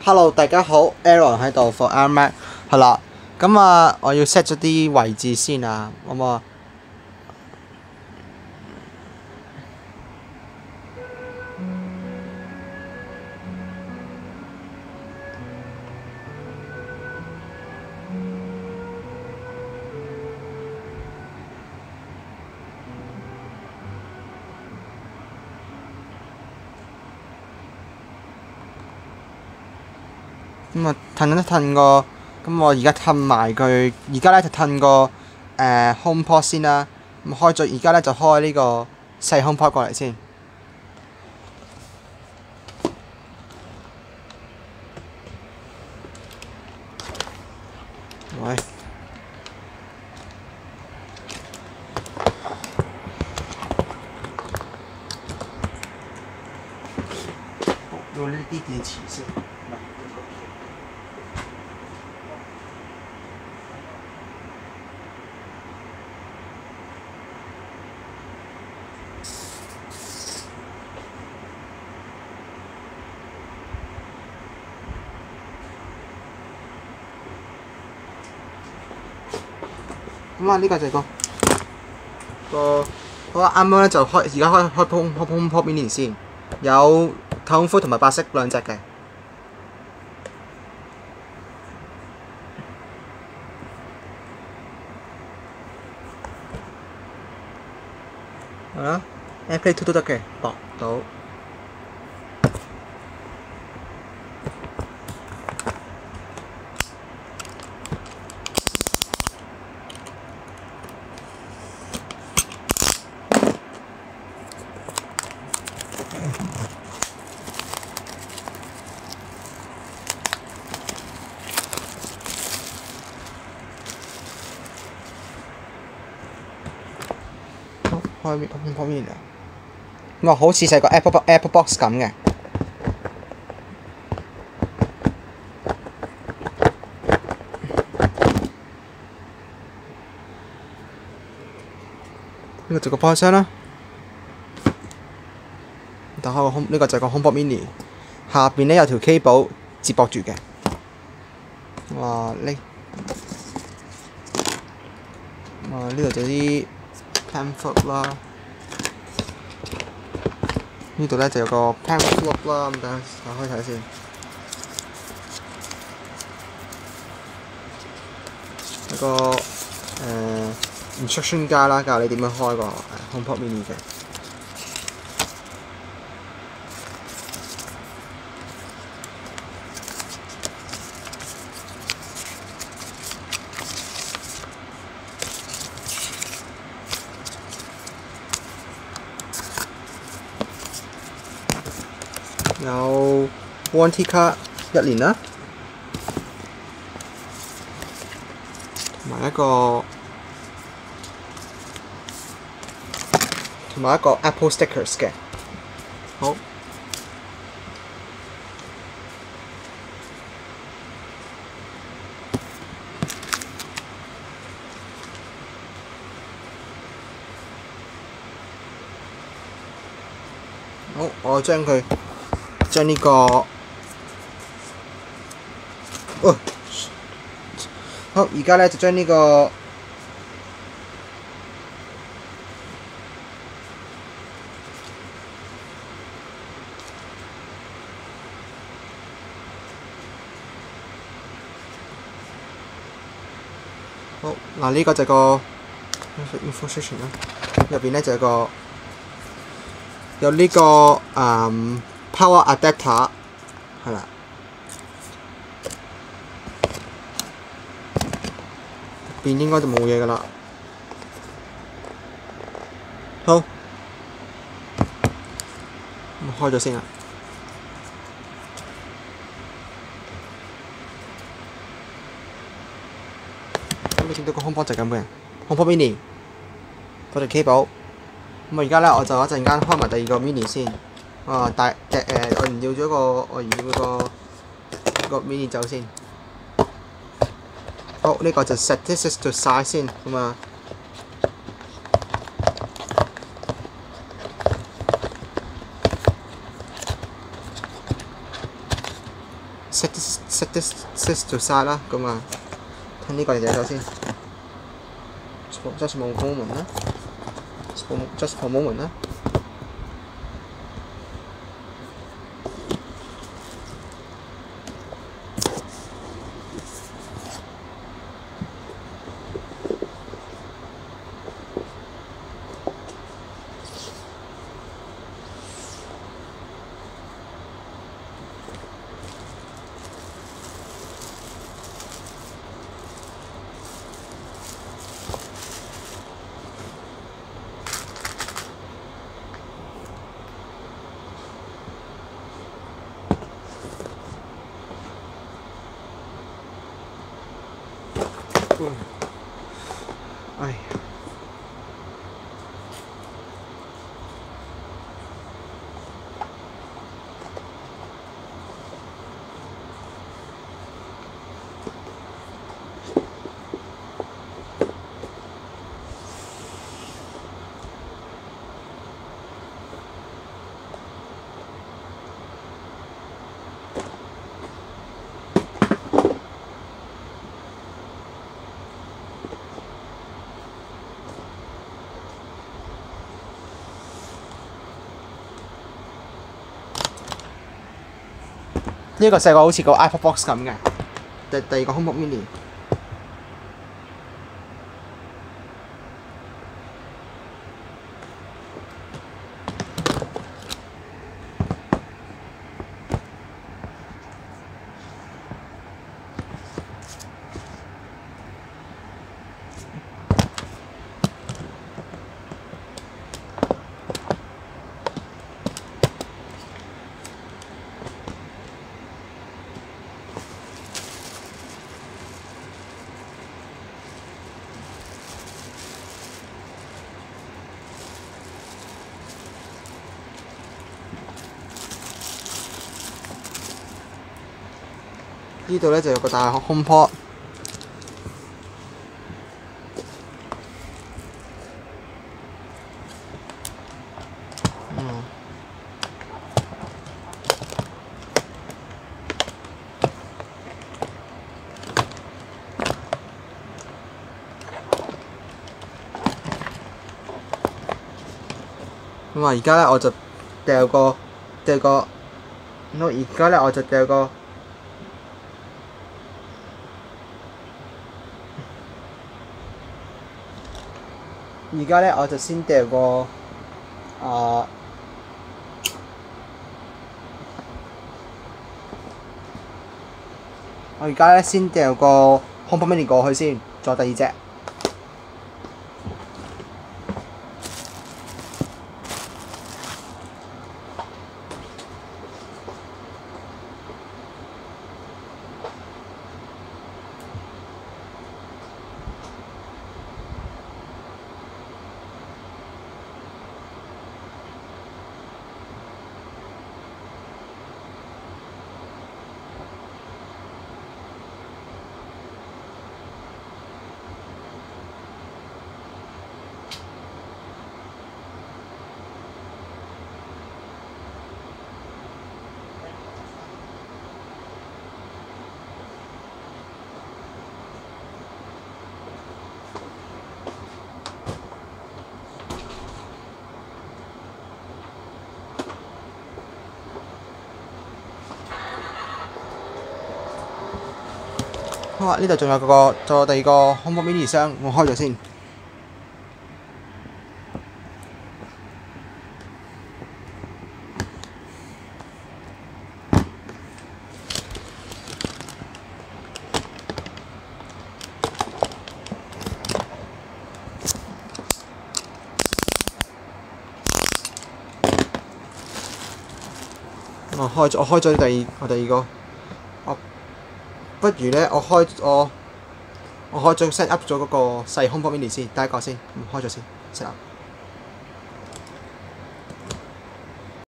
Hello， 大家好 ，Aaron 喺度 for iMac 係啦。咁啊，我要 set 咗啲位置先啊，咁啊。咁啊，褪一褪個，咁我而家褪埋佢，而家咧就褪個HomePod 先啦。咁開咗，而家咧就開呢個細 HomePod 過嚟先。喂。用呢啲電池先。咁啊，呢個就係好啦，啱啱咧就開，而家開HomePod Mini 先，有太空灰同埋白色兩隻嘅。係啦 ，AirPlay 2都得嘅，駁到。開HomePod Mini 啊！哇，好似細個 Apple Box 咁嘅。呢個就個開箱啦。打開個呢個就係個 HomePod Mini， 下邊咧有條 cable 接駁住嘅。哇！呢度就啲 pamphlet 啦，呢度咧就有個 pamphlet 啦，咁等下打開睇先。有個instruction guide 啦，教你點樣開個HomePod Mini 嘅。有 warranty card 1年啦，同埋一個 Apple stickers 嘅。好。好，我將呢個，好，而家咧就將呢個好嗱，呢個就係個 information 啦，入邊咧就有呢個power adapter 係啦，入邊應該就冇嘢㗎啦。好，咁開咗先啦。咁你見到個 HomePod 就係咁嘅 HomePod Mini， 嗰條 cable。咁而家咧我就一陣間開埋第二個 Mini 先。我唔要咗我要個 Mini 走先。好，呢個就 set this to size 先，咁啊。 set to side 啦，咁啊，睇呢個嚟睇先 ，just for moment 啦 ，just for moment 啦。哎。呢個細個好似個 iPod Box 咁嘅，第二個 HomePod Mini。呢度咧就有個大HomePod。咁啊，而家咧我就掉個，而家咧我就掉個。而家咧我就先掉個我而家咧先掉個 HomePod Mini 過去先，再第二隻。好啊！呢度仲有第二個 HomePod Mini 箱，我開咗先。我開咗第二個。不如咧，我開咗 set up 咗嗰個細 HomePod Mini 先，第一個先，開咗先 set up。